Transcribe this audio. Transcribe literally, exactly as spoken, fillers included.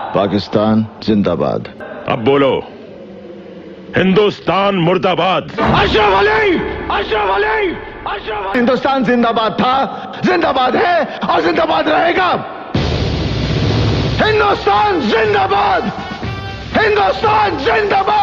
पाकिस्तान जिंदाबाद। अब बोलो, हिंदुस्तान मुर्दाबाद। अशरफ अली, अशरफ अली, अशरफ। हिंदुस्तान जिंदाबाद था, जिंदाबाद है और जिंदाबाद रहेगा। हिंदुस्तान जिंदाबाद, हिंदुस्तान जिंदाबाद।